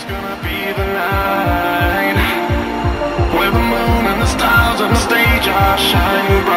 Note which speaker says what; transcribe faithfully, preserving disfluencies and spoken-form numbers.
Speaker 1: Tonight's gonna be the night where the moon and the stars on the stage are shining bright.